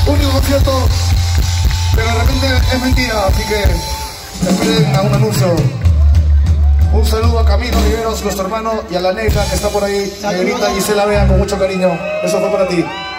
único concierto que de repente es mentira, así que esperen a un anuncio. Un saludo a Camilo Riveros, nuestro hermano, y a la negra que está por ahí, negrita Gisela Vean, con mucho cariño. Eso fue para ti.